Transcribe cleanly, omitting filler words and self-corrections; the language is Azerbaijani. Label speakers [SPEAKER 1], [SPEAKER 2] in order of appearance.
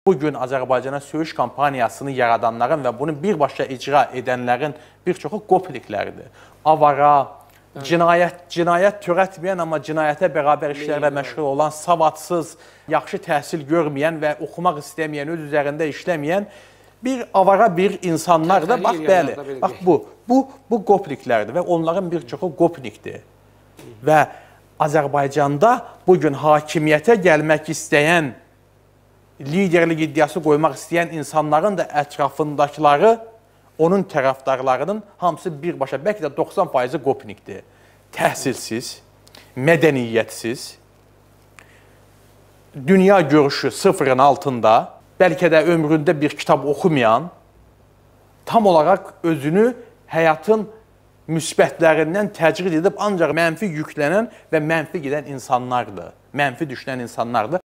[SPEAKER 1] bugün Azərbaycana söyüş kampaniyasını yaradanların və bunu birbaşa icra edənlərin bir çoxu qopnikləridir. Avara, cinayət törətməyən, amma cinayətə bərabər işlərlə məşğul olan, savadsız, yaxşı təhsil görməyən və oxumaq istəməyən, öz üzərində işləməyən bir avara bir insanlardır. Bax, bəli, bax bu qopniklərdir və onların bir çoxu qopnikdir. Və Azərbaycanda bugün hakimiyyətə gəlmək istəyən, liderlik iddiası qoymaq istəyən insanların da ətrafındakıları, onun tərəfdarlarının hamısı birbaşa, bəlkə də 90% qopnikdir. Təhsilsiz, mədəniyyətsiz, dünya görüşü sıfırın altında, bəlkə də ömründə bir kitab oxumayan, tam olaraq özünü həyatın müsbətlərindən təcrid edib ancaq mənfi yüklənən və mənfi gedən insanlardır. Mənfi düşünən insanlardır.